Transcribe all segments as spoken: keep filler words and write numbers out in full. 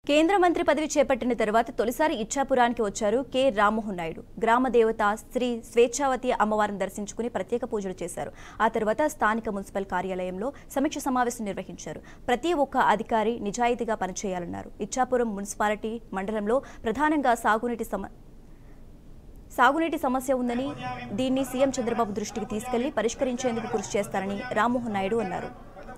కేంద్ర మంత్రి పదవి చేపట్టిన తర్వాత తొలిసారి ఇచ్చాపురానికి వచ్చారు కె రామ్మోహన్ నాయుడు. గ్రామ దేవత శ్రీ స్వేచ్ఛావతి అమ్మవారిని దర్శించుకుని ప్రత్యేక పూజలు చేశారు. ఆ తర్వాత స్థానిక మున్సిపల్ కార్యాలయంలో సమీక్ష సమావేశం నిర్వహించారు. ప్రతి ఒక్క అధికారి నిజాయితీగా పనిచేయాలన్నారు. ఇచ్చాపురం మున్సిపాలిటీ మండలంలో ప్రధానంగా సాగునీటి సమ సాగునీటి సమస్య ఉందని, దీన్ని సీఎం చంద్రబాబు దృష్టికి తీసుకెళ్లి పరిష్కరించేందుకు కృషి చేస్తారని రామ్మోహన్ నాయుడు అన్నారు.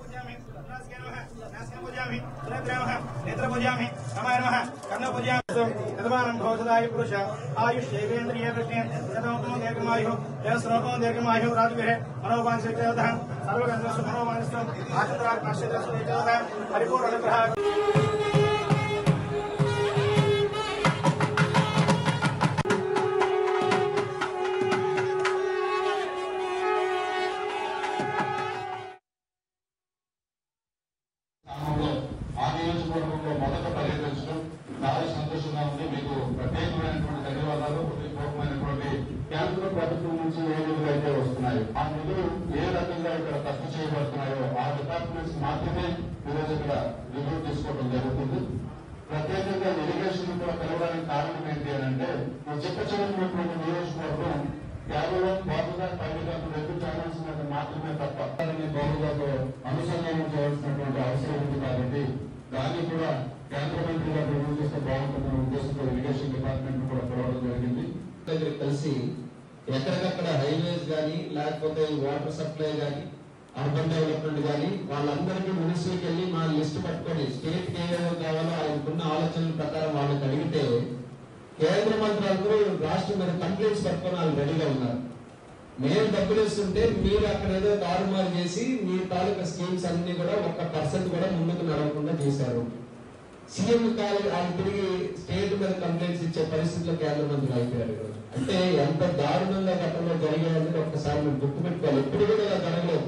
మొదట పర్యటించడం చాలా సంతోషంగా ఉంది. మీకు ప్రత్యేకమైనటువంటి ధన్యవాదాలు. పూర్వమైనటువంటి కేంద్ర ప్రభుత్వం నుంచి ఏ నిధులు అయితే వస్తున్నాయో ఆ నిధులు ఏ రకంగా ఇక్కడ ఖర్చు చేయబడుతున్నాయో ఆ డిపార్ట్మెంట్స్ మాత్రమే ఈరోజు ఇక్కడ నిధులు తీసుకోవడం జరుగుతుంది. ప్రత్యేకంగా ఇరిగేషన్ కూడా పెరగడానికి కారణం ఏంటి అని అంటే చెప్పచ్చినటువంటి నియోజకవర్గం కేవలం బాబుగా పైగా రెండు ఛానల్స్ మీద మాత్రమే తప్ప బాబుగాతో అనుసంధానం చేయాల్సినటువంటి అవసరం ఉంది. కాబట్టి దాన్ని కూడా కేంద్ర మంత్రి గారు రివ్యూ చేస్తే బాగుంటుందన్న ఉద్దేశంతో ఇరిగేషన్ డిపార్ట్మెంట్ కూడా పిలవడం జరిగింది. కలిసి ఎక్కడికక్కడ హైవేస్ కానీ లేకపోతే వాటర్ సప్లై కానీ అర్బన్ డెవలప్మెంట్ కానీ వాళ్ళందరికీ మున్సిపల్కి వెళ్ళి మా లిస్ట్ పట్టుకొని స్టేట్ కి ఏమేమో కావాలో ఆయనకున్న ఆలోచనల ప్రకారం వాళ్ళకి అడిగితే కేంద్ర మంత్రి అందరూ రాష్ట్రం మీద కంప్లైంట్స్ పట్టుకొని వాళ్ళు రెడీగా ఉన్నారు. మేము డబ్బులు ఇస్తుంటే మీరు అక్కడ ఏదో తారుమారు చేసి మీ తాలూకా స్కీమ్స్ అన్ని కూడా ఒక్క పర్సెంట్ కూడా ముందుకు నడవకుండా చేశారు. సీఎం కాలు ఆయన తిరిగి స్టేట్ మీద కంప్లైంట్స్ ఇచ్చే పరిస్థితిలో కేంద్ర మంత్రులు అయిపోయారు. ఈరోజు అంటే ఎంత దారుణంగా గతంలో జరిగేది ఒక్కసారి మేము గుర్తుపెట్టుకోవాలి. ఎప్పుడు కూడా జరగలేదు.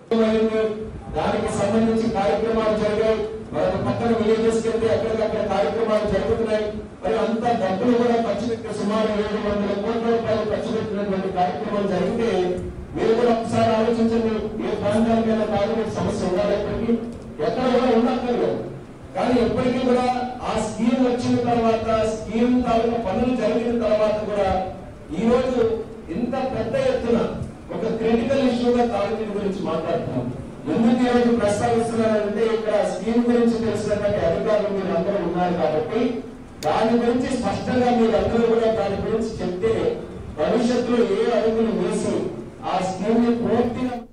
దానికి సంబంధించి కార్యక్రమాలు జరిగాయి. మరొక పక్కన విలేజెస్ వెళ్తే ఎక్కడికక్కడ కార్యక్రమాలు జరుగుతున్నాయి. మరి అంత డబ్బులు కూడా ఖర్చు పెట్టి సుమారు ఏడు వందల కోట్ల రూపాయలు ఖర్చు పెట్టినటువంటి కార్యక్రమాలు జరిగితే మీరు కూడా ఒకసారి ఆలోచించండి. ఏ ప్రాంతాల మీద తాగునీటి సమస్య ఉండాలప్పటికీ ఎక్కడ కూడా ఉండక్కర్లేదు. కానీ ఎప్పటికీ కూడా ఆ స్కీమ్ వచ్చిన తర్వాత స్కీమ్ తాలూకా పనులు జరిగిన తర్వాత కూడా ఈ రోజు ఇంత పెద్ద ఎత్తున ఒక క్రిటికల్ ఇష్యూగా తాగునీటి గురించి మాట్లాడుతున్నాం. ఎందుకు ఈ రోజు ప్రస్తావిస్తున్నారంటే ఇక్కడ స్కీమ్ గురించి తెలిసినటువంటి అధికారులు మీరు అందరూ ఉన్నారు కాబట్టి దాని గురించి స్పష్టంగా మీరు అందరూ కూడా దాని గురించి చెప్తే భవిష్యత్తులో ఏ అడుగులు వేసి ఆ స్కీమ్ ని పూర్తిగా